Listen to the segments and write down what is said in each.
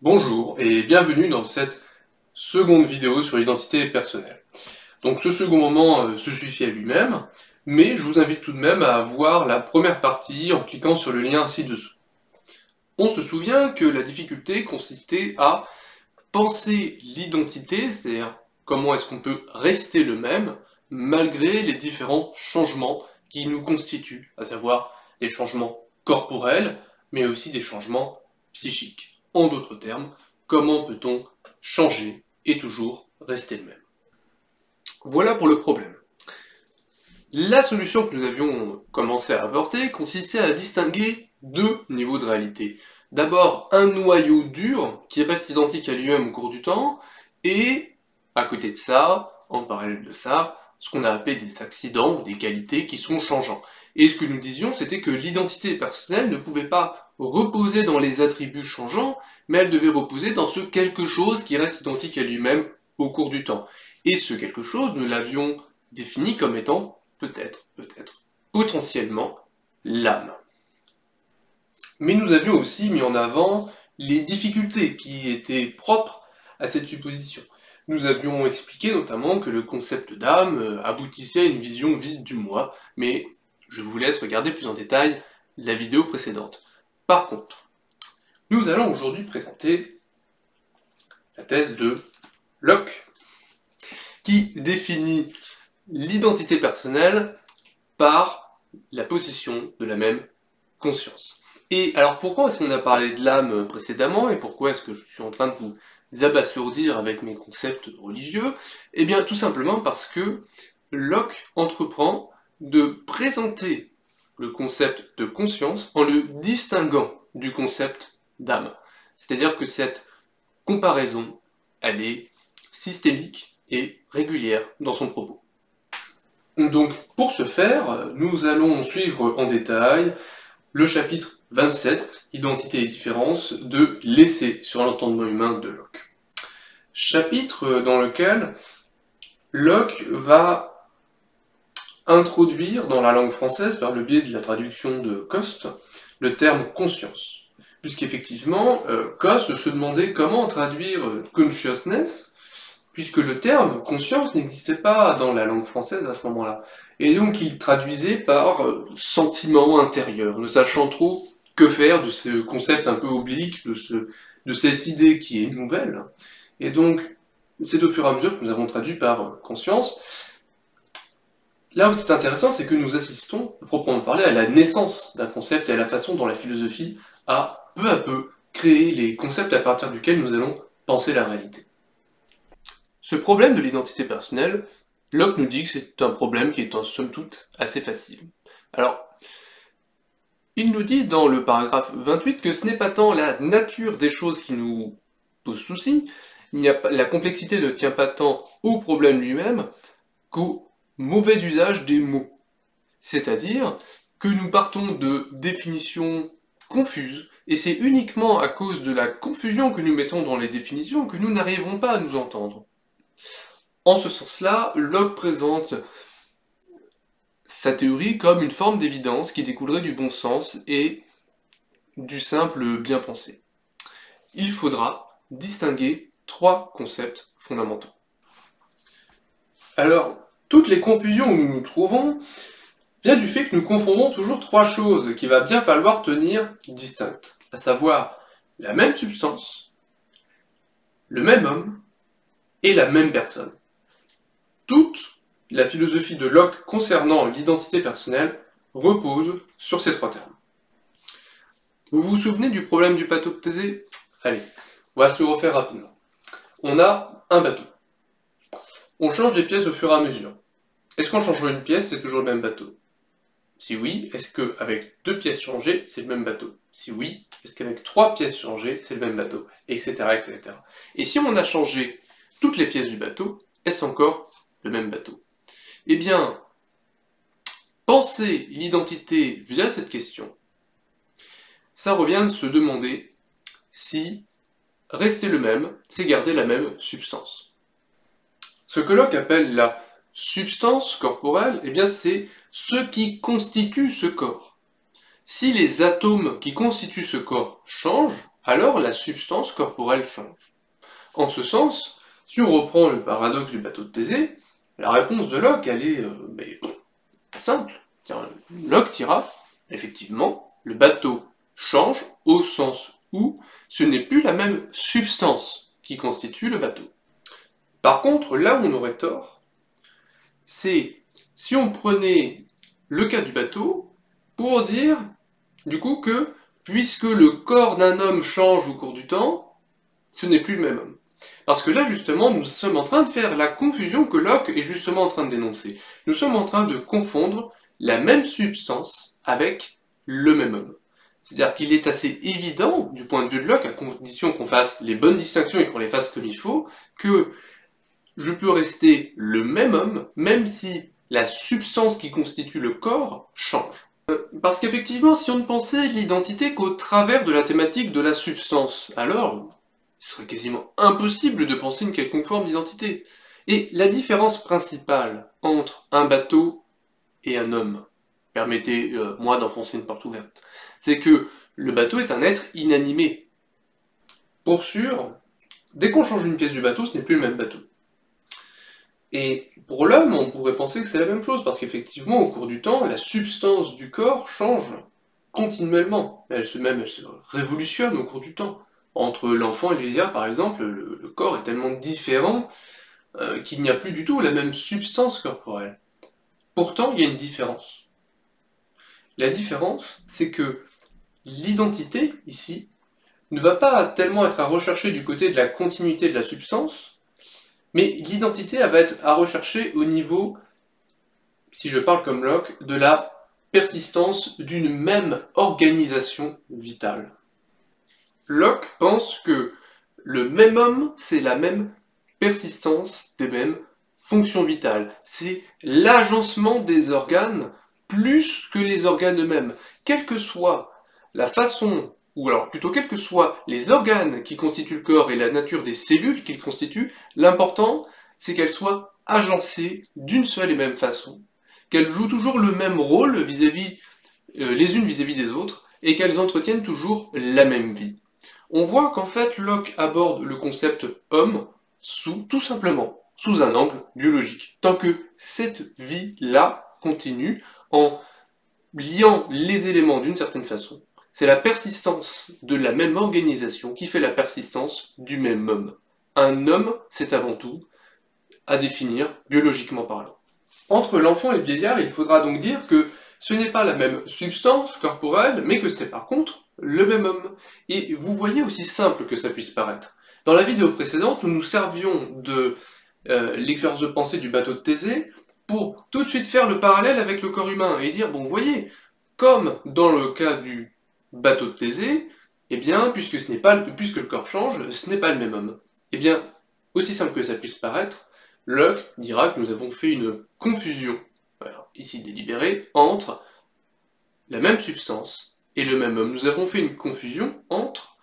Bonjour et bienvenue dans cette seconde vidéo sur l'identité personnelle. Donc ce second moment se suffit à lui-même, mais je vous invite tout de même à voir la première partie en cliquant sur le lien ci-dessous. On se souvient que la difficulté consistait à penser l'identité, c'est-à-dire comment est-ce qu'on peut rester le même malgré les différents changements qui nous constituent, à savoir des changements corporels, mais aussi des changements psychiques. En d'autres termes, comment peut-on changer et toujours rester le même? Voilà pour le problème. La solution que nous avions commencé à apporter consistait à distinguer deux niveaux de réalité. D'abord, un noyau dur qui reste identique à lui-même au cours du temps, et à côté de ça, en parallèle de ça, ce qu'on a appelé des accidents ou des qualités qui sont changeants. Et ce que nous disions, c'était que l'identité personnelle ne pouvait pas reposer dans les attributs changeants, mais elle devait reposer dans ce quelque chose qui reste identique à lui-même au cours du temps. Et ce quelque chose, nous l'avions défini comme étant peut-être, potentiellement, l'âme. Mais nous avions aussi mis en avant les difficultés qui étaient propres à cette supposition. Nous avions expliqué notamment que le concept d'âme aboutissait à une vision vide du moi, mais je vous laisse regarder plus en détail la vidéo précédente. Par contre, nous allons aujourd'hui présenter la thèse de Locke, qui définit l'identité personnelle par la possession de la même conscience. Et alors pourquoi est-ce qu'on a parlé de l'âme précédemment et pourquoi est-ce que je suis en train de vous abasourdir avec mes concepts religieux? Eh bien tout simplement parce que Locke entreprend de présenter le concept de conscience en le distinguant du concept d'âme. C'est-à-dire que cette comparaison, elle est systémique et régulière dans son propos. Donc, pour ce faire, nous allons suivre en détail le chapitre 27, Identité et différence, de L'essai sur l'entendement humain de Locke. Chapitre dans lequel Locke va introduire dans la langue française, par le biais de la traduction de Coste, le terme conscience. Puisqu'effectivement, Coste se demandait comment traduire consciousness, puisque le terme conscience n'existait pas dans la langue française à ce moment-là. Et donc il traduisait par sentiment intérieur, ne sachant trop que faire de ce concept un peu oblique, de cette idée qui est nouvelle. Et donc, c'est au fur et à mesure que nous avons traduit par conscience. Là où c'est intéressant, c'est que nous assistons, proprement parler, à la naissance d'un concept et à la façon dont la philosophie a, peu à peu, créé les concepts à partir duquel nous allons penser la réalité. Ce problème de l'identité personnelle, Locke nous dit que c'est un problème qui est en somme toute assez facile. Alors, il nous dit dans le paragraphe 28 que ce n'est pas tant la nature des choses qui nous pose souci, la complexité ne tient pas tant au problème lui-même qu'au mauvais usage des mots. C'est-à-dire que nous partons de définitions confuses, et c'est uniquement à cause de la confusion que nous mettons dans les définitions que nous n'arriverons pas à nous entendre. En ce sens-là, Locke présente sa théorie comme une forme d'évidence qui découlerait du bon sens et du simple bien pensé. Il faudra distinguer trois concepts fondamentaux. Alors, toutes les confusions où nous nous trouvons viennent du fait que nous confondons toujours trois choses qu'il va bien falloir tenir distinctes, à savoir la même substance, le même homme et la même personne. Toute la philosophie de Locke concernant l'identité personnelle repose sur ces trois termes. Vous vous souvenez du problème du bateau de Thésée? Allez, on va se le refaire rapidement. On a un bateau. On change des pièces au fur et à mesure. Est-ce qu'en changeant une pièce, c'est toujours le même bateau? Si oui, est-ce qu'avec deux pièces changées, c'est le même bateau? Si oui, est-ce qu'avec trois pièces changées, c'est le même bateau? Etc., etc. Et si on a changé toutes les pièces du bateau, est-ce encore le même bateau? Eh bien, penser l'identité via cette question, ça revient de se demander si rester le même, c'est garder la même substance. Ce que Locke appelle la substance corporelle, eh bien c'est ce qui constitue ce corps. Si les atomes qui constituent ce corps changent, alors la substance corporelle change. En ce sens, si on reprend le paradoxe du bateau de Thésée, la réponse de Locke, elle est simple. Locke dira, effectivement, le bateau change au sens où ce n'est plus la même substance qui constitue le bateau. Par contre, là où on aurait tort, c'est si on prenait le cas du bateau pour dire, du coup, que puisque le corps d'un homme change au cours du temps, ce n'est plus le même homme. Parce que là, justement, nous sommes en train de faire la confusion que Locke est justement en train de dénoncer. Nous sommes en train de confondre la même substance avec le même homme. C'est-à-dire qu'il est assez évident, du point de vue de Locke, à condition qu'on fasse les bonnes distinctions et qu'on les fasse comme il faut, que je peux rester le même homme, même si la substance qui constitue le corps change. Parce qu'effectivement, si on ne pensait l'identité qu'au travers de la thématique de la substance, alors il serait quasiment impossible de penser une quelconque forme d'identité. Et la différence principale entre un bateau et un homme, permettez-moi d'enfoncer une porte ouverte, c'est que le bateau est un être inanimé. Pour sûr, dès qu'on change une pièce du bateau, ce n'est plus le même bateau. Et pour l'homme, on pourrait penser que c'est la même chose, parce qu'effectivement, au cours du temps, la substance du corps change continuellement. Elle se révolutionne au cours du temps. Entre l'enfant et le vieillard, par exemple, le corps est tellement différent qu'il n'y a plus du tout la même substance corporelle. Pourtant, il y a une différence. La différence, c'est que l'identité, ici, ne va pas tellement être à rechercher du côté de la continuité de la substance, mais l'identité va être à rechercher au niveau, si je parle comme Locke, de la persistance d'une même organisation vitale. Locke pense que le même homme, c'est la même persistance des mêmes fonctions vitales. C'est l'agencement des organes plus que les organes eux-mêmes. Quelle que soit la façon, ou alors plutôt quels que soient les organes qui constituent le corps et la nature des cellules qu'ils constituent, l'important, c'est qu'elles soient agencées d'une seule et même façon, qu'elles jouent toujours le même rôle vis-à-vis, les unes vis-à-vis des autres, et qu'elles entretiennent toujours la même vie. On voit qu'en fait, Locke aborde le concept homme tout simplement sous un angle biologique, tant que cette vie-là continue en liant les éléments d'une certaine façon. C'est la persistance de la même organisation qui fait la persistance du même homme. Un homme, c'est avant tout à définir biologiquement parlant. Entre l'enfant et le vieillard, il faudra donc dire que ce n'est pas la même substance corporelle, mais que c'est par contre le même homme. Et vous voyez aussi simple que ça puisse paraître. Dans la vidéo précédente, nous nous servions de l'expérience de pensée du bateau de Thésée pour tout de suite faire le parallèle avec le corps humain et dire, bon, vous voyez, comme dans le cas du bateau de Thésée, eh bien, puisque le corps change, ce n'est pas le même homme. Eh bien, aussi simple que ça puisse paraître, Locke dira que nous avons fait une confusion, alors, ici délibérée, entre la même substance et le même homme. Nous avons fait une confusion entre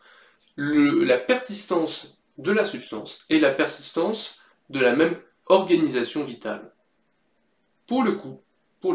la persistance de la substance et la persistance de la même organisation vitale. Pour le coup,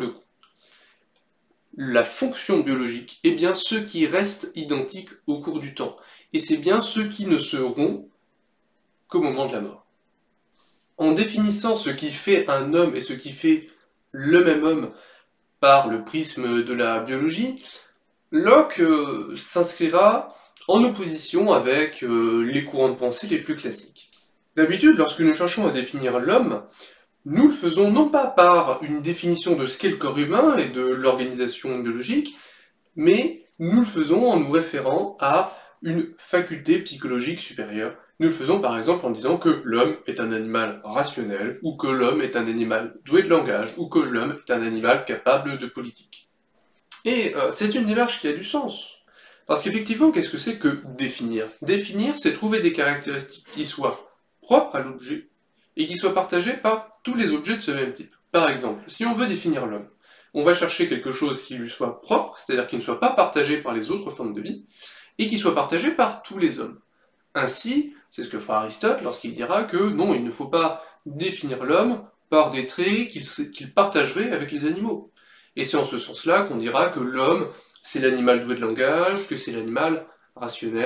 la fonction biologique est bien ceux qui restent identiques au cours du temps, et c'est bien ceux qui ne seront qu'au moment de la mort. En définissant ce qui fait un homme et ce qui fait le même homme par le prisme de la biologie, Locke s'inscrira en opposition avec les courants de pensée les plus classiques. D'habitude, lorsque nous cherchons à définir l'homme, nous le faisons non pas par une définition de ce qu'est le corps humain et de l'organisation biologique, mais nous le faisons en nous référant à une faculté psychologique supérieure. Nous le faisons par exemple en disant que l'homme est un animal rationnel, ou que l'homme est un animal doué de langage, ou que l'homme est un animal capable de politique. Et c'est une démarche qui a du sens. Parce qu'effectivement, qu'est-ce que c'est que définir? Définir, c'est trouver des caractéristiques qui soient propres à l'objet, et qui soient partagées par tous les objets de ce même type. Par exemple, si on veut définir l'homme, on va chercher quelque chose qui lui soit propre, c'est-à-dire qui ne soit pas partagé par les autres formes de vie, et qui soit partagé par tous les hommes. Ainsi, c'est ce que fera Aristote lorsqu'il dira que non, il ne faut pas définir l'homme par des traits qu'il partagerait avec les animaux. Et c'est en ce sens-là qu'on dira que l'homme, c'est l'animal doué de langage, que c'est l'animal rationnel,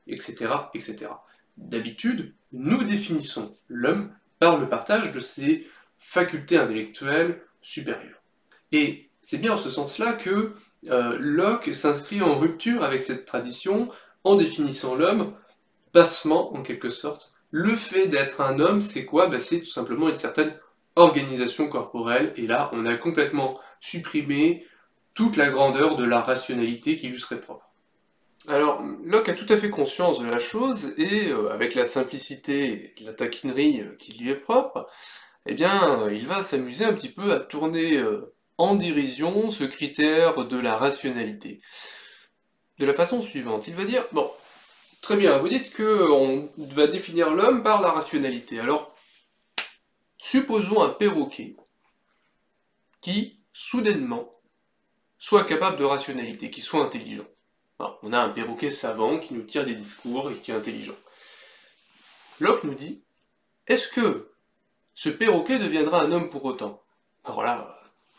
etc., etc. D'habitude, nous définissons l'homme par le partage de ses facultés intellectuelles supérieures. Et c'est bien en ce sens-là que Locke s'inscrit en rupture avec cette tradition en définissant l'homme bassement, en quelque sorte. Le fait d'être un homme, c'est quoi? Ben, c'est tout simplement une certaine organisation corporelle, et là, on a complètement supprimé toute la grandeur de la rationalité qui lui serait propre. Alors, Locke a tout à fait conscience de la chose, et avec la simplicité et la taquinerie qui lui est propre, eh bien, il va s'amuser un petit peu à tourner en dérision ce critère de la rationalité. De la façon suivante, il va dire, bon, très bien, vous dites qu'on va définir l'homme par la rationalité, alors, supposons un perroquet qui, soudainement, soit capable de rationalité, qui soit intelligent. Alors, on a un perroquet savant qui nous tire des discours et qui est intelligent. Locke nous dit, est-ce que ce perroquet deviendra un homme pour autant? Alors là,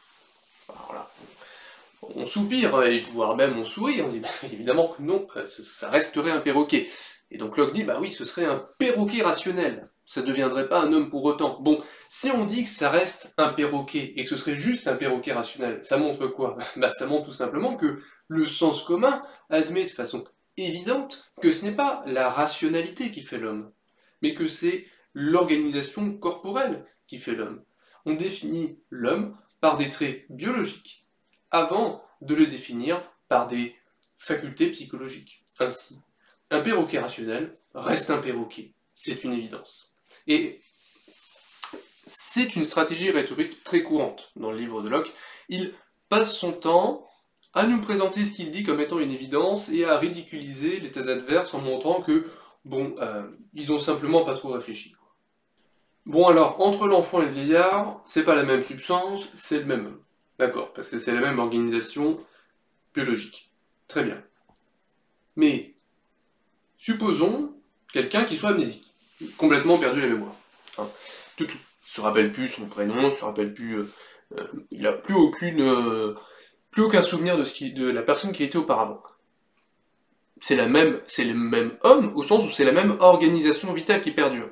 on soupire, voire même on sourit, on dit bah, évidemment que non, ça resterait un perroquet. Et donc Locke dit, bah oui, ce serait un perroquet rationnel, ça ne deviendrait pas un homme pour autant. Bon, si on dit que ça reste un perroquet, et que ce serait juste un perroquet rationnel, ça montre quoi? Bah ça montre tout simplement que le sens commun admet de façon évidente que ce n'est pas la rationalité qui fait l'homme, mais que c'est l'organisation corporelle qui fait l'homme. On définit l'homme par des traits biologiques, avant de le définir par des facultés psychologiques. Ainsi, un perroquet rationnel reste un perroquet, c'est une évidence. Et c'est une stratégie rhétorique très courante dans le livre de Locke. Il passe son temps à nous présenter ce qu'il dit comme étant une évidence et à ridiculiser les thèses adverses en montrant que, bon, ils ont simplement pas trop réfléchi. Bon alors, entre l'enfant et le vieillard, c'est pas la même substance, c'est le même homme. D'accord, parce que c'est la même organisation biologique. Très bien. Mais, supposons quelqu'un qui soit amnésique, complètement perdu la mémoire. Hein. Tout. Il se rappelle plus son prénom, se rappelle plus... il a plus aucun souvenir de la personne qui était auparavant. C'est le même homme, au sens où c'est la même organisation vitale qui perdure.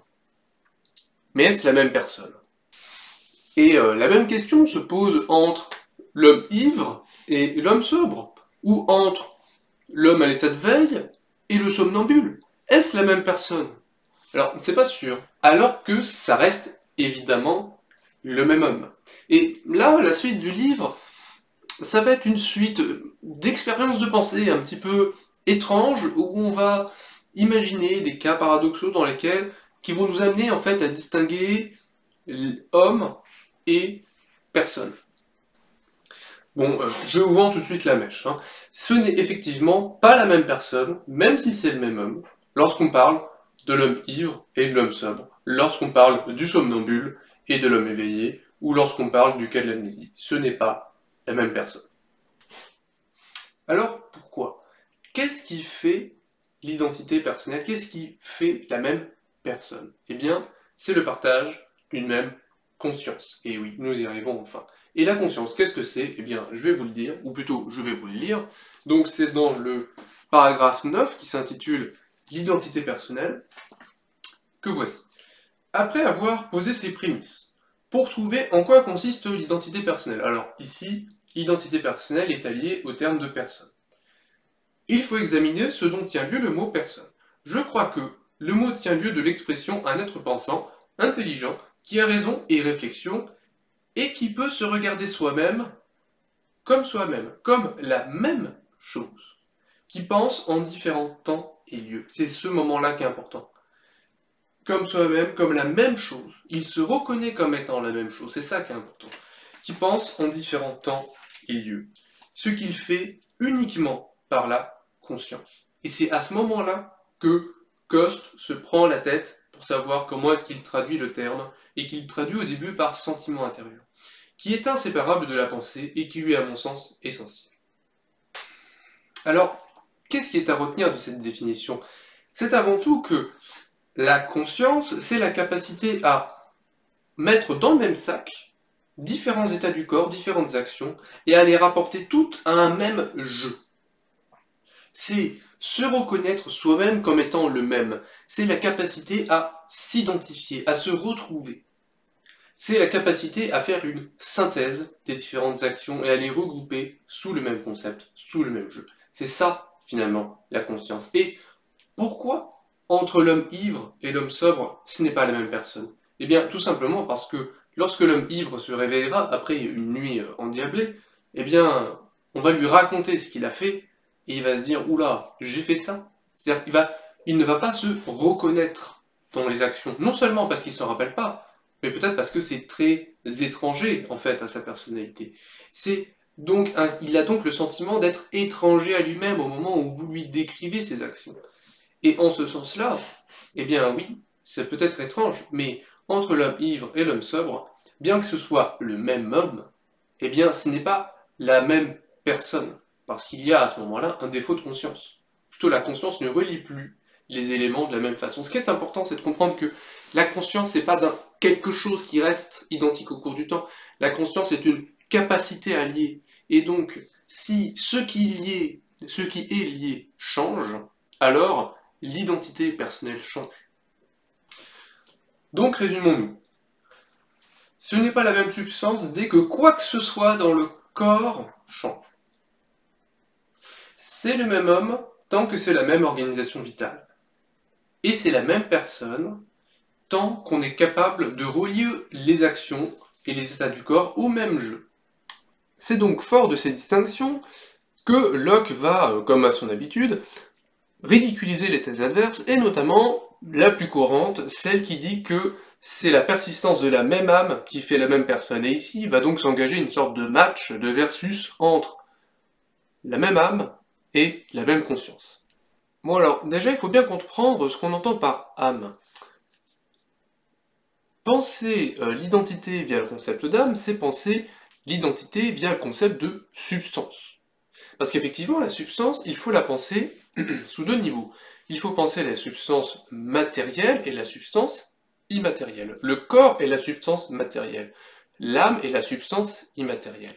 Mais est-ce la même personne? Et la même question se pose entre l'homme ivre et l'homme sobre, ou entre l'homme à l'état de veille et le somnambule. Est-ce la même personne? Alors, c'est pas sûr, alors que ça reste évidemment le même homme. Et là, la suite du livre, ça va être une suite d'expériences de pensée un petit peu étranges, où on va imaginer des cas paradoxaux qui vont nous amener en fait à distinguer homme et personne. Bon, je vous vends tout de suite la mèche. Hein. Ce n'est effectivement pas la même personne, même si c'est le même homme, lorsqu'on parle de l'homme ivre et de l'homme sobre, lorsqu'on parle du somnambule et de l'homme éveillé, ou lorsqu'on parle du cas de l'amnésie. Ce n'est pas la même personne. Alors, pourquoi? Qu'est-ce qui fait l'identité personnelle? Qu'est-ce qui fait la même personne? Eh bien, c'est le partage d'une même conscience. Et oui, nous y arrivons enfin. Et la conscience, qu'est-ce que c'est? Eh bien, je vais vous le dire, ou plutôt, je vais vous le lire. Donc, c'est dans le paragraphe 9 qui s'intitule « L'identité personnelle » que voici. Après avoir posé ses prémices, pour trouver en quoi consiste l'identité personnelle. Alors, ici, identité personnelle est alliée au terme de personne. Il faut examiner ce dont tient lieu le mot personne. Je crois que le mot tient lieu de l'expression un être pensant, intelligent, qui a raison et réflexion, et qui peut se regarder soi-même, comme la même chose, qui pense en différents temps et lieux. C'est ce moment-là qui est important. Comme soi-même, comme la même chose. Il se reconnaît comme étant la même chose, c'est ça qui est important. Qui pense en différents temps et lieux. Ce qu'il fait uniquement par la conscience. Et c'est à ce moment-là que Coste se prend la tête pour savoir comment est-ce qu'il traduit le terme, et qu'il traduit au début par sentiment intérieur, qui est inséparable de la pensée et qui lui est à mon sens essentiel. Alors, qu'est-ce qui est à retenir de cette définition? C'est avant tout que la conscience, c'est la capacité à mettre dans le même sac différents états du corps, différentes actions, et à les rapporter toutes à un même jeu. C'est se reconnaître soi-même comme étant le même. C'est la capacité à s'identifier, à se retrouver. C'est la capacité à faire une synthèse des différentes actions et à les regrouper sous le même concept, sous le même jeu. C'est ça, finalement, la conscience. Et pourquoi, entre l'homme ivre et l'homme sobre, ce n'est pas la même personne? Eh bien, tout simplement parce que lorsque l'homme ivre se réveillera après une nuit endiablée, eh bien, on va lui raconter ce qu'il a fait, et il va se dire, oula, j'ai fait ça. C'est-à-dire il ne va pas se reconnaître dans les actions, non seulement parce qu'il ne s'en rappelle pas, mais peut-être parce que c'est très étranger, en fait, à sa personnalité. Il a donc le sentiment d'être étranger à lui-même au moment où vous lui décrivez ses actions. Et en ce sens-là, eh bien oui, c'est peut-être étrange, mais entre l'homme ivre et l'homme sobre, bien que ce soit le même homme, eh bien ce n'est pas la même personne, parce qu'il y a à ce moment-là un défaut de conscience. Plutôt la conscience ne relie plus les éléments de la même façon. Ce qui est important, c'est de comprendre que la conscience n'est pas quelque chose qui reste identique au cours du temps. La conscience est une capacité à lier. Et donc, si ce qui est lié change, alors l'identité personnelle change. Donc résumons-nous. Ce n'est pas la même substance dès que quoi que ce soit dans le corps change. C'est le même homme tant que c'est la même organisation vitale. Et c'est la même personne tant qu'on est capable de relier les actions et les états du corps au même jeu. C'est donc fort de ces distinctions que Locke va, comme à son habitude, ridiculiser les thèses adverses, et notamment la plus courante, celle qui dit que c'est la persistance de la même âme qui fait la même personne. Et ici, il va donc s'engager une sorte de match, de versus entre la même âme et la même conscience. Bon alors, déjà, il faut bien comprendre ce qu'on entend par âme. Penser l'identité via le concept d'âme, c'est penser l'identité via le concept de substance. Parce qu'effectivement, la substance, il faut la penser sous deux niveaux. Il faut penser la substance matérielle et la substance immatérielle. Le corps est la substance matérielle. L'âme est la substance immatérielle.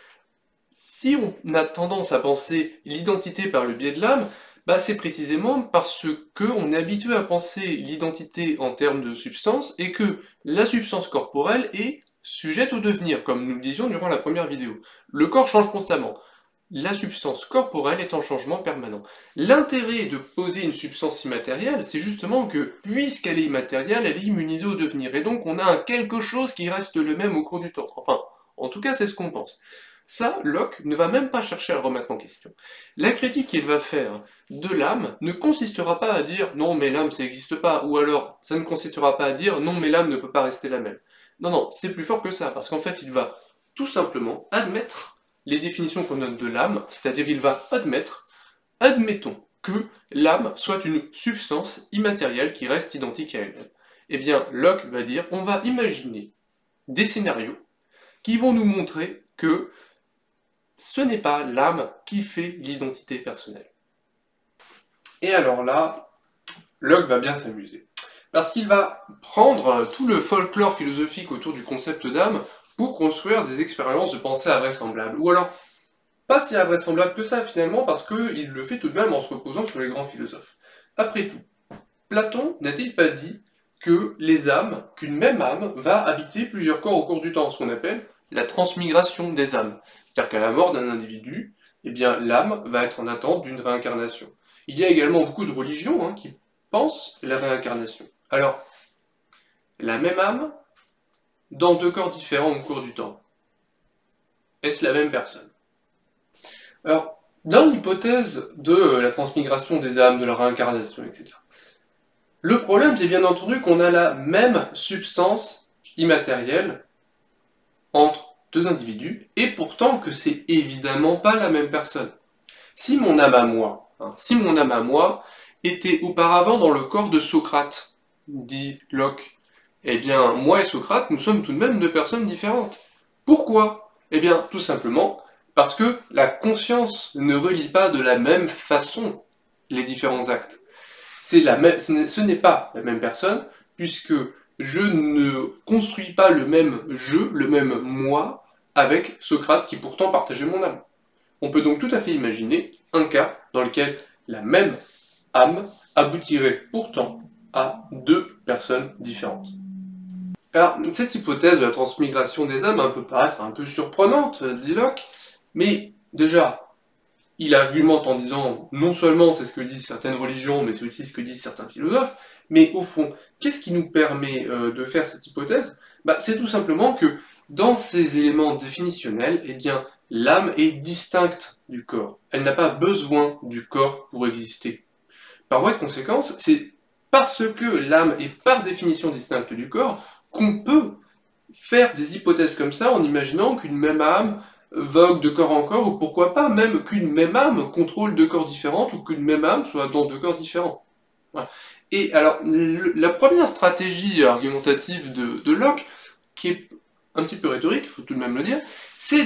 Si on a tendance à penser l'identité par le biais de l'âme, c'est précisément parce qu'on est habitué à penser l'identité en termes de substance et que la substance corporelle est sujette au devenir, comme nous le disions durant la première vidéo. Le corps change constamment. La substance corporelle est en changement permanent. L'intérêt de poser une substance immatérielle, c'est justement que, puisqu'elle est immatérielle, elle est immunisée au devenir. Et donc on a quelque chose qui reste le même au cours du temps. Enfin, en tout cas, c'est ce qu'on pense. Ça, Locke ne va même pas chercher à le remettre en question. La critique qu'il va faire de l'âme ne consistera pas à dire « non, mais l'âme, ça n'existe pas », ou alors ça ne consistera pas à dire « non, mais l'âme ne peut pas rester la même ». Non, c'est plus fort que ça, parce qu'en fait, il va tout simplement admettre les définitions qu'on donne de l'âme, c'est-à-dire il va admettons que l'âme soit une substance immatérielle qui reste identique à elle-même. Eh bien, Locke va dire, on va imaginer des scénarios qui vont nous montrer que ce n'est pas l'âme qui fait l'identité personnelle. Et alors là, Locke va bien s'amuser. Parce qu'il va prendre tout le folklore philosophique autour du concept d'âme pour construire des expériences de pensée invraisemblables. Ou alors, pas si invraisemblable que ça finalement, parce qu'il le fait tout de même en se reposant sur les grands philosophes. Après tout, Platon n'a-t-il pas dit que qu'une même âme va habiter plusieurs corps au cours du temps, ce qu'on appelle la transmigration des âmes. C'est-à-dire qu'à la mort d'un individu, eh bien l'âme va être en attente d'une réincarnation. Il y a également beaucoup de religions qui pensent la réincarnation. Alors, la même âme, dans deux corps différents au cours du temps. Est-ce la même personne? Alors, dans l'hypothèse de la transmigration des âmes, de la réincarnation, etc., le problème, c'est bien entendu qu'on a la même substance immatérielle entre deux individus, et pourtant que c'est évidemment pas la même personne. Si mon âme à moi, était auparavant dans le corps de Socrate, dit Locke, eh bien, moi et Socrate, nous sommes tout de même deux personnes différentes. Pourquoi? Eh bien, tout simplement parce que la conscience ne relie pas de la même façon les différents actes. Ce n'est pas la même personne, puisque je ne construis pas le même je, le même moi, avec Socrate qui pourtant partageait mon âme. On peut donc tout à fait imaginer un cas dans lequel la même âme aboutirait pourtant à deux personnes différentes. Alors, cette hypothèse de la transmigration des âmes peut paraître un peu surprenante, dit Locke, mais déjà, il argumente en disant non seulement c'est ce que disent certaines religions, mais c'est aussi ce que disent certains philosophes, mais au fond, qu'est-ce qui nous permet de faire cette hypothèse? C'est tout simplement que dans ces éléments définitionnels, eh bien, l'âme est distincte du corps. Elle n'a pas besoin du corps pour exister. Par voie de conséquence, c'est parce que l'âme est par définition distincte du corps qu'on peut faire des hypothèses comme ça en imaginant qu'une même âme vogue de corps en corps, ou pourquoi pas même qu'une même âme contrôle deux corps différents, ou qu'une même âme soit dans deux corps différents. Voilà. Et alors, la première stratégie argumentative de Locke, qui est un petit peu rhétorique, il faut tout de même le dire, c'est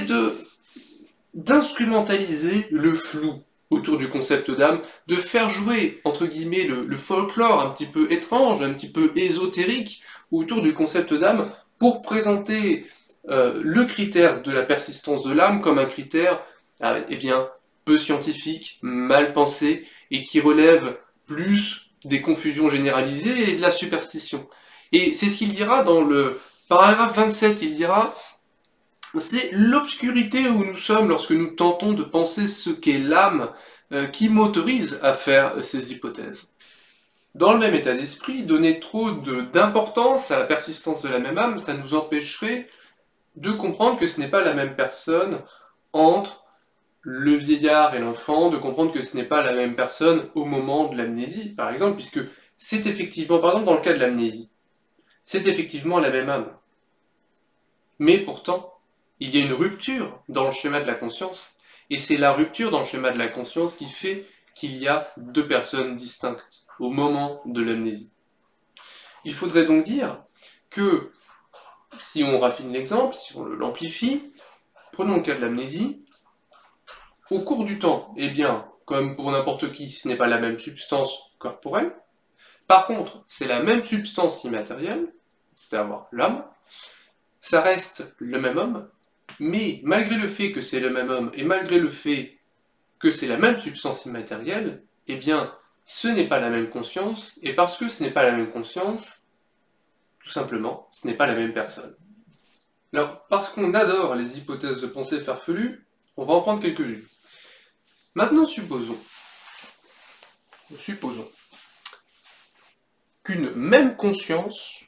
d'instrumentaliser le flou autour du concept d'âme, de faire jouer, entre guillemets, le folklore un petit peu étrange, un petit peu ésotérique autour du concept d'âme, pour présenter le critère de la persistance de l'âme comme un critère eh bien, peu scientifique, mal pensé, et qui relève plus des confusions généralisées et de la superstition. Et c'est ce qu'il dira dans le paragraphe 27, il dira « C'est l'obscurité où nous sommes lorsque nous tentons de penser ce qu'est l'âme qui m'autorise à faire ces hypothèses. » Dans le même état d'esprit, donner trop d'importance à la persistance de la même âme, ça nous empêcherait de comprendre que ce n'est pas la même personne entre le vieillard et l'enfant, de comprendre que ce n'est pas la même personne au moment de l'amnésie, par exemple, puisque c'est effectivement, par exemple dans le cas de l'amnésie, c'est effectivement la même âme. Mais pourtant, il y a une rupture dans le schéma de la conscience, et c'est la rupture dans le schéma de la conscience qui fait qu'il y a deux personnes distinctes au moment de l'amnésie. Il faudrait donc dire que, si on raffine l'exemple, si on l'amplifie, prenons le cas de l'amnésie, au cours du temps, eh bien, comme pour n'importe qui, ce n'est pas la même substance corporelle. Par contre, c'est la même substance immatérielle, c'est-à-dire l'âme. Ça reste le même homme, mais malgré le fait que c'est le même homme, et malgré le fait que c'est la même substance immatérielle, eh bien, ce n'est pas la même conscience, et parce que ce n'est pas la même conscience, tout simplement, ce n'est pas la même personne. Alors, parce qu'on adore les hypothèses de pensée farfelues, on va en prendre quelques-unes. Maintenant, supposons qu'une même conscience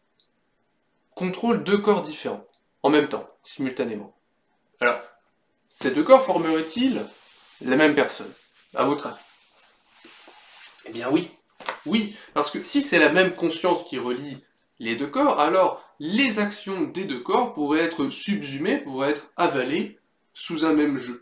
contrôle deux corps différents, en même temps, simultanément. Alors, ces deux corps formeraient-ils la même personne, à votre avis? Eh bien oui. Oui, parce que si c'est la même conscience qui relie les deux corps, alors les actions des deux corps pourraient être subsumées, pourraient être avalées sous un même jeu.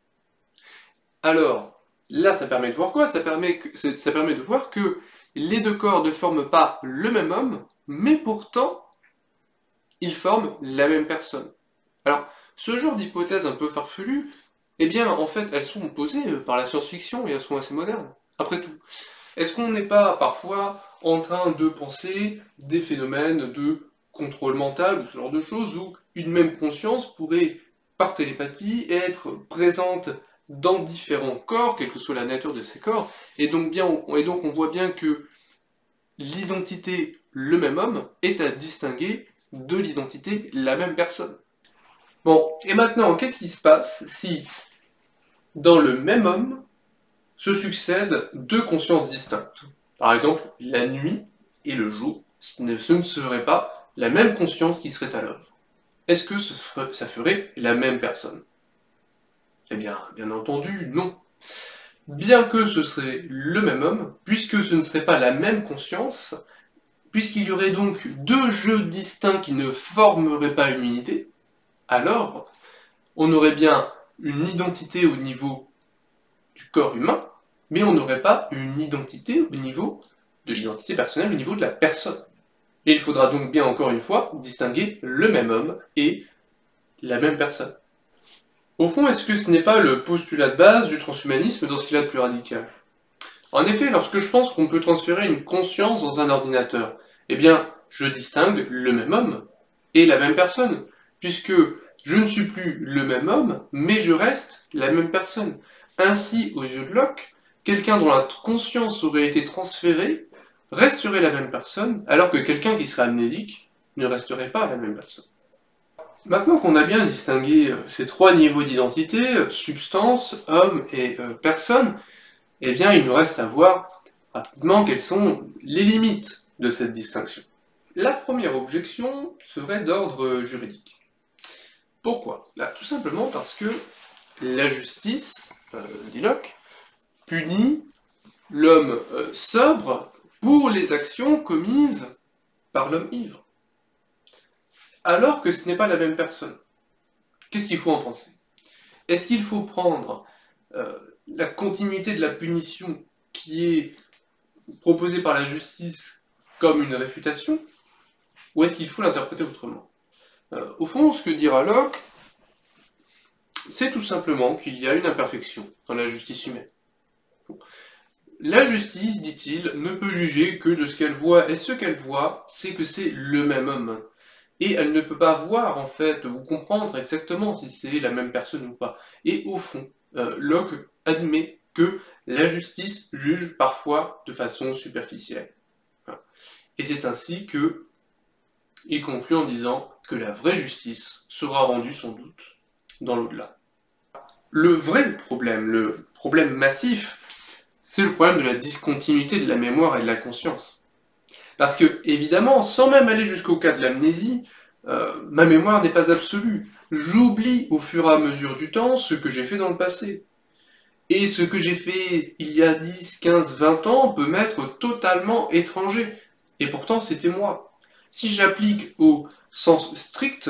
Alors, là, ça permet de voir quoi? Ça permet de voir que les deux corps ne forment pas le même homme, mais pourtant, ils forment la même personne. Alors, ce genre d'hypothèses un peu farfelues, eh bien, en fait, elles sont posées par la science-fiction et elles sont assez modernes. Après tout, est-ce qu'on n'est pas parfois en train de penser des phénomènes de contrôle mental ou ce genre de choses où une même conscience pourrait, par télépathie, être présente dans différents corps, quelle que soit la nature de ces corps, et donc on voit bien que l'identité le même homme est à distinguer de l'identité la même personne. Bon, et maintenant, qu'est-ce qui se passe si, dans le même homme, se succèdent deux consciences distinctes? Par exemple, la nuit et le jour, ce ne serait pas la même conscience qui serait à l'œuvre. Est-ce que ça ferait la même personne? Eh bien, bien entendu, non. Bien que ce serait le même homme, puisque ce ne serait pas la même conscience, puisqu'il y aurait donc deux jeux distincts qui ne formeraient pas une unité, alors on aurait bien une identité au niveau du corps humain, mais on n'aurait pas une identité au niveau de l'identité personnelle, au niveau de la personne. Et il faudra donc bien encore une fois distinguer le même homme et la même personne. Au fond, est-ce que ce n'est pas le postulat de base du transhumanisme dans ce qu'il y a de plus radical? En effet, lorsque je pense qu'on peut transférer une conscience dans un ordinateur, eh bien, je distingue le même homme et la même personne, puisque Je ne suis plus le même homme, mais je reste la même personne. Ainsi, aux yeux de Locke, quelqu'un dont la conscience aurait été transférée resterait la même personne, alors que quelqu'un qui serait amnésique ne resterait pas la même personne. Maintenant qu'on a bien distingué ces trois niveaux d'identité, substance, homme et personne, eh bien il nous reste à voir rapidement quelles sont les limites de cette distinction. La première objection serait d'ordre juridique. Pourquoi? Tout simplement parce que la justice, dit Locke, punit l'homme sobre pour les actions commises par l'homme ivre. Alors que ce n'est pas la même personne. Qu'est-ce qu'il faut en penser? Est-ce qu'il faut prendre la continuité de la punition qui est proposée par la justice comme une réfutation, ou est-ce qu'il faut l'interpréter autrement? Au fond, ce que dira Locke, c'est tout simplement qu'il y a une imperfection dans la justice humaine. La justice, dit-il, ne peut juger que de ce qu'elle voit, et ce qu'elle voit, c'est que c'est le même homme. Et elle ne peut pas voir, en fait, ou comprendre exactement si c'est la même personne ou pas. Et au fond, Locke admet que la justice juge parfois de façon superficielle. Et c'est ainsi que il conclut en disant que la vraie justice sera rendue sans doute dans l'au-delà. Le vrai problème, le problème massif, c'est le problème de la discontinuité de la mémoire et de la conscience. Parce que, évidemment, sans même aller jusqu'au cas de l'amnésie, ma mémoire n'est pas absolue. J'oublie au fur et à mesure du temps ce que j'ai fait dans le passé. Et ce que j'ai fait il y a 10, 15, 20 ans peut m'être totalement étranger. Et pourtant, c'était moi. Si j'applique au sens strict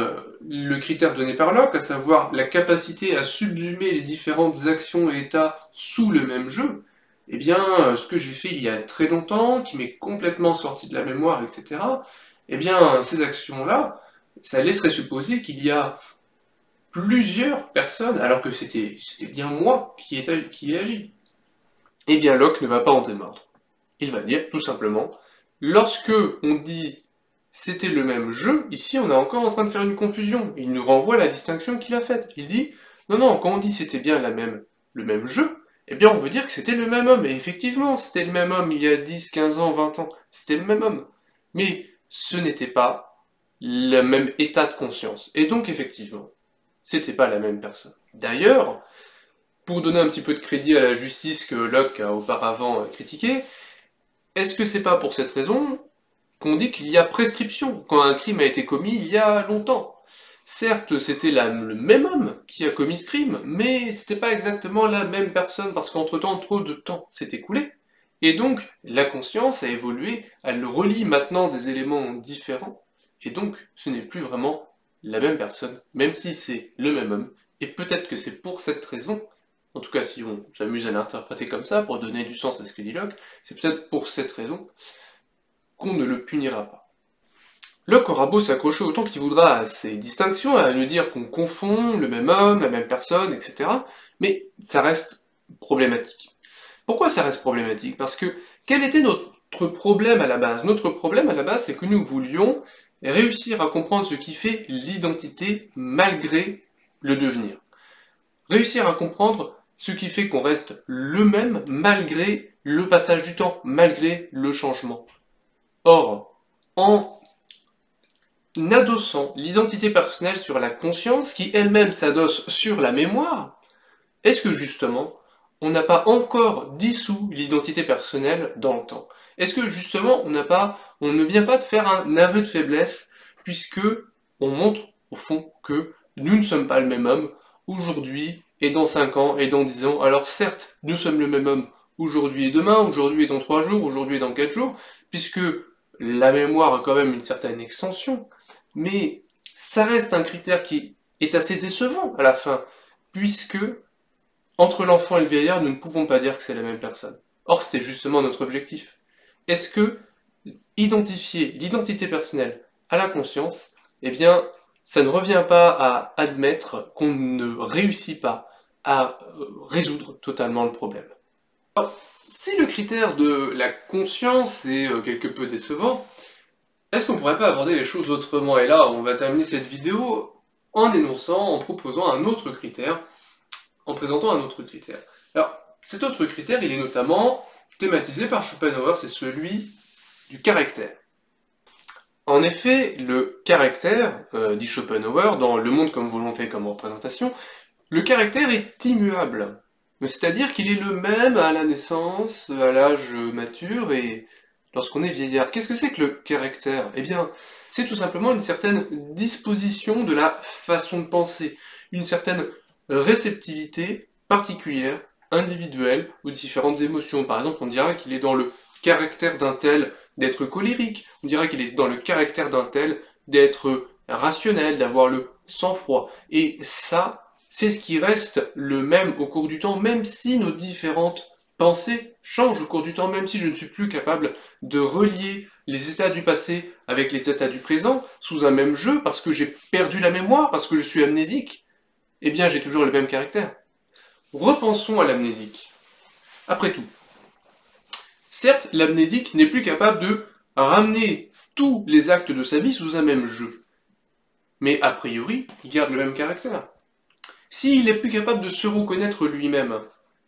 le critère donné par Locke, à savoir la capacité à subsumer les différentes actions et états sous le même jeu, eh bien, ce que j'ai fait il y a très longtemps, qui m'est complètement sorti de la mémoire, etc., eh bien, ces actions-là, ça laisserait supposer qu'il y a plusieurs personnes, alors que c'était bien moi qui ai agi. Eh bien, Locke ne va pas en démordre. Il va dire, tout simplement, lorsque on dit c'était le même jeu, ici on est encore en train de faire une confusion. Il nous renvoie à la distinction qu'il a faite. Il dit, non, non, quand on dit c'était bien le même jeu, eh bien on veut dire que c'était le même homme. Et effectivement, c'était le même homme il y a 10, 15 ans, 20 ans. C'était le même homme. Mais ce n'était pas le même état de conscience. Et donc effectivement, c'était pas la même personne. D'ailleurs, pour donner un petit peu de crédit à la justice que Locke a auparavant critiquée, est-ce que c'est pas pour cette raison qu'on dit qu'il y a prescription quand un crime a été commis il y a longtemps? Certes, c'était le même homme qui a commis ce crime, mais c'était pas exactement la même personne parce qu'entre-temps, trop de temps s'est écoulé. Et donc, la conscience a évolué, elle relie maintenant des éléments différents, et donc ce n'est plus vraiment la même personne, même si c'est le même homme. Et peut-être que c'est pour cette raison, en tout cas si on s'amuse à l'interpréter comme ça, pour donner du sens à ce que dit Locke, c'est peut-être pour cette raison qu'on ne le punira pas. Locke aura beau s'accrocher autant qu'il voudra à ces distinctions, à nous dire qu'on confond le même homme, la même personne, etc., mais ça reste problématique. Pourquoi ça reste problématique? Parce que quel était notre problème à la base? Notre problème à la base, c'est que nous voulions réussir à comprendre ce qui fait l'identité malgré le devenir. Réussir à comprendre ce qui fait qu'on reste le même malgré le passage du temps, malgré le changement. Or, en adossant l'identité personnelle sur la conscience, qui elle-même s'adosse sur la mémoire, est-ce que justement, on n'a pas encore dissous l'identité personnelle dans le temps? Est-ce que justement, on ne vient pas de faire un aveu de faiblesse, puisque on montre au fond que nous ne sommes pas le même homme aujourd'hui et dans 5 ans et dans 10 ans. Alors certes, nous sommes le même homme aujourd'hui et demain, aujourd'hui et dans 3 jours, aujourd'hui et dans 4 jours, puisque la mémoire a quand même une certaine extension, mais ça reste un critère qui est assez décevant à la fin, puisque entre l'enfant et le vieillard, nous ne pouvons pas dire que c'est la même personne. Or, c'était justement notre objectif. Est-ce que identifier l'identité personnelle à la conscience, eh bien, ça ne revient pas à admettre qu'on ne réussit pas à résoudre totalement le problème. Alors, si le critère de la conscience est quelque peu décevant, est-ce qu'on pourrait pas aborder les choses autrement? Et là, on va terminer cette vidéo en énonçant, en proposant un autre critère, en présentant un autre critère. Alors, cet autre critère, il est notamment thématisé par Schopenhauer, c'est celui du caractère. En effet, le caractère, dit Schopenhauer, dans Le monde comme volonté comme représentation, le caractère est immuable. C'est-à-dire qu'il est le même à la naissance, à l'âge mature et lorsqu'on est vieillard. Qu'est-ce que c'est que le caractère? Eh bien, c'est tout simplement une certaine disposition de la façon de penser, une certaine réceptivité particulière, individuelle, aux différentes émotions. Par exemple, on dira qu'il est dans le caractère d'un tel d'être colérique, on dira qu'il est dans le caractère d'un tel d'être rationnel, d'avoir le sang-froid. Et ça, c'est ce qui reste le même au cours du temps, même si nos différentes pensées changent au cours du temps, même si je ne suis plus capable de relier les états du passé avec les états du présent sous un même jeu, parce que j'ai perdu la mémoire, parce que je suis amnésique, eh bien j'ai toujours le même caractère. Repensons à l'amnésique. Après tout, certes, l'amnésique n'est plus capable de ramener tous les actes de sa vie sous un même jeu, mais a priori, il garde le même caractère. S'il est plus capable de se reconnaître lui-même,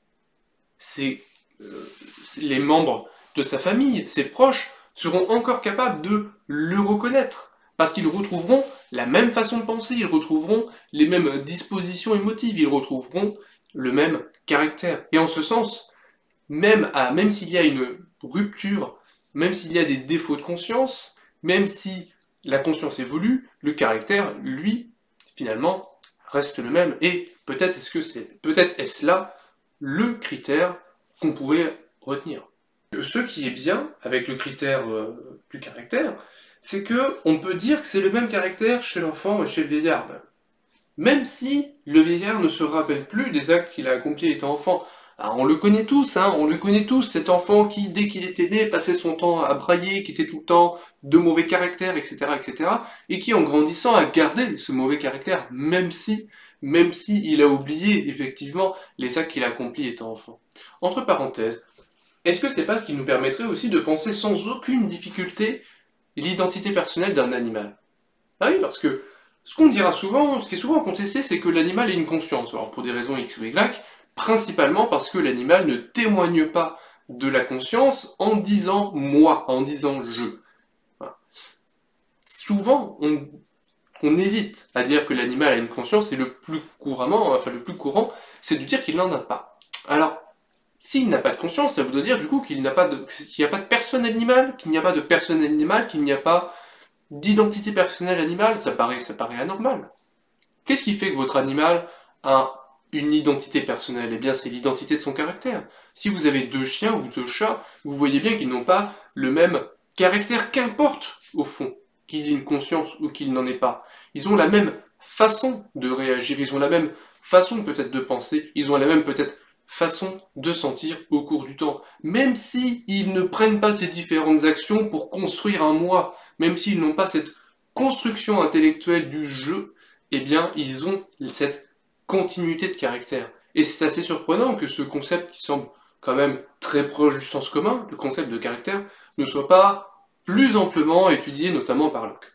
les membres de sa famille, ses proches, seront encore capables de le reconnaître, parce qu'ils retrouveront la même façon de penser, ils retrouveront les mêmes dispositions émotives, ils retrouveront le même caractère. Et en ce sens, même s'il y a une rupture, même s'il y a des défauts de conscience, même si la conscience évolue, le caractère, lui, finalement, reste le même. Et peut-être est-ce là le critère qu'on pourrait retenir. Ce qui est bien avec le critère du caractère, c'est que on peut dire que c'est le même caractère chez l'enfant et chez le vieillard. Même si le vieillard ne se rappelle plus des actes qu'il a accomplis étant enfant. Alors, on le connaît tous, cet enfant qui, dès qu'il était né, passait son temps à brailler, qui était tout le temps de mauvais caractère, etc., et qui, en grandissant, a gardé ce mauvais caractère, même si il a oublié, effectivement, les actes qu'il a accomplis étant enfant. Entre parenthèses, est-ce que c'est pas ce qui nous permettrait aussi de penser sans aucune difficulté l'identité personnelle d'un animal? Ah oui, parce que ce qu'on dira souvent, ce qui est souvent contesté, c'est que l'animal a une conscience. Alors pour des raisons X ou Y, principalement parce que l'animal ne témoigne pas de la conscience en disant moi, en disant je. Voilà. Souvent, on hésite à dire que l'animal a une conscience et le plus courant, c'est de dire qu'il n'en a pas. Alors, s'il n'a pas de conscience, ça voudrait dire du coup qu'il n'y a pas de personne animale, qu'il n'y a pas de personne animale, qu'il n'y a pas d'identité personnelle animale, ça paraît anormal. Qu'est-ce qui fait que votre animal a une identité personnelle? Eh bien, c'est l'identité de son caractère. Si vous avez 2 chiens ou 2 chats, vous voyez bien qu'ils n'ont pas le même caractère, qu'importe, au fond, qu'ils aient une conscience ou qu'ils n'en aient pas. Ils ont la même façon de réagir, ils ont la même façon peut-être de penser, ils ont la même peut-être façon de sentir au cours du temps. Même si ils ne prennent pas ces différentes actions pour construire un moi, même s'ils n'ont pas cette construction intellectuelle du jeu, eh bien, ils ont cette continuité de caractère. Et c'est assez surprenant que ce concept qui semble quand même très proche du sens commun, le concept de caractère, ne soit pas plus amplement étudié, notamment par Locke.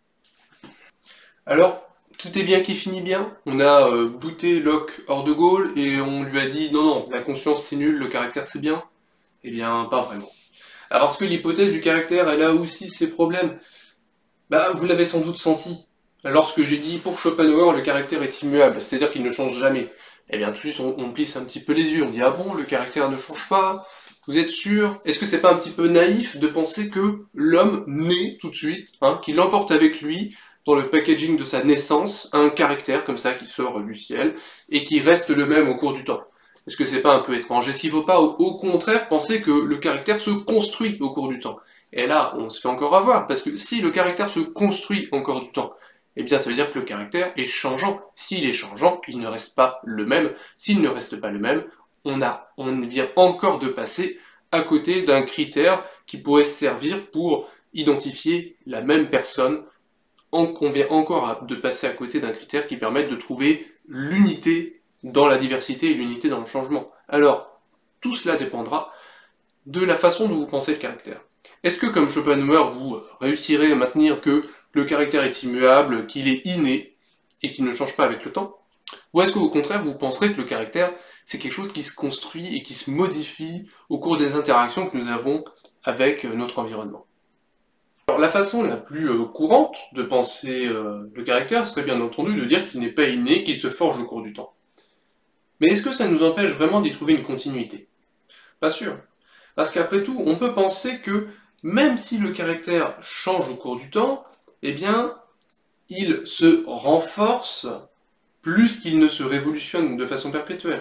Alors, tout est bien qui finit bien. On a bouté Locke hors de Gaulle et on lui a dit non, la conscience c'est nul, le caractère c'est bien. Eh bien, pas vraiment. Alors, est-ce que l'hypothèse du caractère, elle a aussi ses problèmes? Bah, vous l'avez sans doute senti. Lorsque j'ai dit, pour Schopenhauer, le caractère est immuable, c'est-à-dire qu'il ne change jamais. Eh bien, tout de suite, on plisse un petit peu les yeux, on dit, ah bon, le caractère ne change pas? Vous êtes sûr? Est-ce que c'est pas un petit peu naïf de penser que l'homme naît tout de suite, qu'il emporte avec lui, dans le packaging de sa naissance, un caractère comme ça qui sort du ciel, et qui reste le même au cours du temps? Est-ce que c'est pas un peu étrange? Est-ce qu'il ne faut pas, au contraire, penser que le caractère se construit au cours du temps? Et là, on se fait encore avoir, parce que si le caractère se construit au cours du temps, eh bien ça veut dire que le caractère est changeant. S'il est changeant, il ne reste pas le même. S'il ne reste pas le même, on vient encore de passer à côté d'un critère qui pourrait servir pour identifier la même personne. On vient encore de passer à côté d'un critère qui permet de trouver l'unité dans la diversité et l'unité dans le changement. Alors, tout cela dépendra de la façon dont vous pensez le caractère. Est-ce que, comme Schopenhauer, vous réussirez à maintenir que le caractère est immuable, qu'il est inné, et qui ne change pas avec le temps? Ou est-ce qu'au contraire, vous penserez que le caractère, c'est quelque chose qui se construit et qui se modifie au cours des interactions que nous avons avec notre environnement? Alors, la façon la plus courante de penser le caractère serait bien entendu de dire qu'il n'est pas inné, qu'il se forge au cours du temps. Mais est-ce que ça nous empêche vraiment d'y trouver une continuité? Pas sûr. Parce qu'après tout, on peut penser que même si le caractère change au cours du temps, eh bien, il se renforce plus qu'il ne se révolutionne de façon perpétuelle.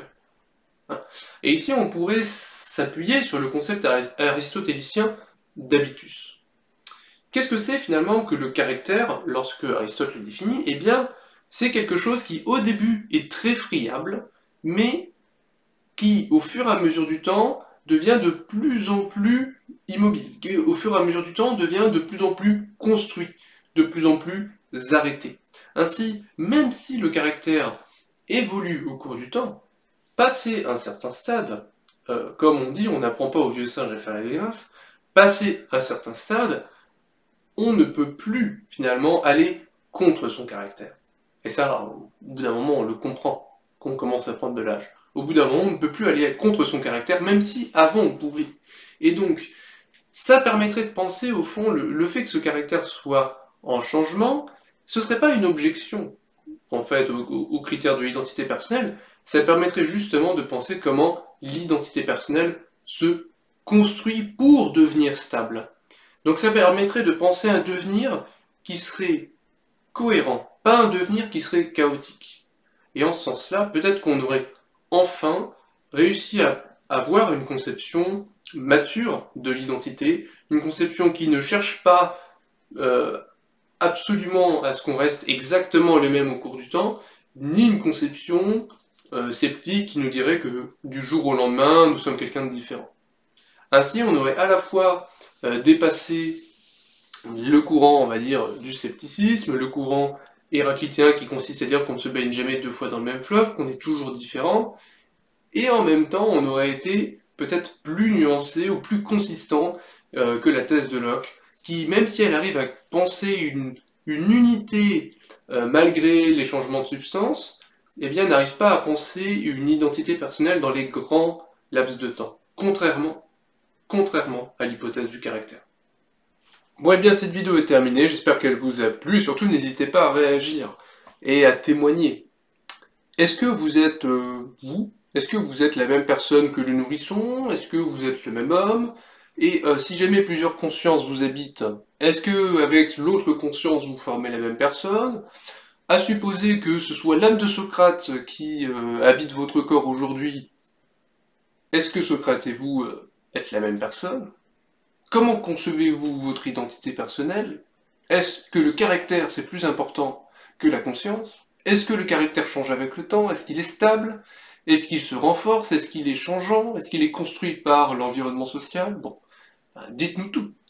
Et ici, on pourrait s'appuyer sur le concept aristotélicien d'habitus. Qu'est-ce que c'est finalement que le caractère, lorsque Aristote le définit? Eh bien, c'est quelque chose qui, au début, est très friable, mais qui, au fur et à mesure du temps, devient de plus en plus immobile, qui, au fur et à mesure du temps, devient de plus en plus construit, de plus en plus arrêté. Ainsi, même si le caractère évolue au cours du temps, passé un certain stade, comme on dit, on n'apprend pas au vieux singe à faire la grimace, passé un certain stade, on ne peut plus finalement aller contre son caractère. Et ça, au bout d'un moment, on le comprend, qu'on commence à prendre de l'âge. Au bout d'un moment, on ne peut plus aller contre son caractère, même si avant on pouvait. Et donc, ça permettrait de penser, au fond, le fait que ce caractère soit en changement, ce serait pas une objection, en fait, aux critères de l'identité personnelle, ça permettrait justement de penser comment l'identité personnelle se construit pour devenir stable. Donc ça permettrait de penser un devenir qui serait cohérent, pas un devenir qui serait chaotique. Et en ce sens-là, peut-être qu'on aurait enfin réussi à avoir une conception mature de l'identité, une conception qui ne cherche pas absolument à ce qu'on reste exactement les mêmes au cours du temps, ni une conception sceptique qui nous dirait que du jour au lendemain, nous sommes quelqu'un de différent. Ainsi, on aurait à la fois dépassé le courant, on va dire, du scepticisme, le courant héraclitien qui consiste à dire qu'on ne se baigne jamais deux fois dans le même fleuve, qu'on est toujours différent, et en même temps, on aurait été peut-être plus nuancé ou plus consistant que la thèse de Locke, qui, même si elle arrive à penser une unité malgré les changements de substance, eh bien, n'arrive pas à penser une identité personnelle dans les grands laps de temps, contrairement à l'hypothèse du caractère. Bon, eh bien, cette vidéo est terminée, j'espère qu'elle vous a plu, et surtout n'hésitez pas à réagir et à témoigner. Est-ce que vous êtes vous? Est-ce que vous êtes la même personne que le nourrisson? Est-ce que vous êtes le même homme? Et si jamais plusieurs consciences vous habitent, est-ce que avec l'autre conscience vous formez la même personne? À supposer que ce soit l'âme de Socrate qui habite votre corps aujourd'hui, est-ce que Socrate et vous êtes la même personne? Comment concevez-vous votre identité personnelle? Est-ce que le caractère c'est plus important que la conscience? Est-ce que le caractère change avec le temps? Est-ce qu'il est stable? Est-ce qu'il se renforce? Est-ce qu'il est changeant? Est-ce qu'il est construit par l'environnement social? Bon, dites-nous tout.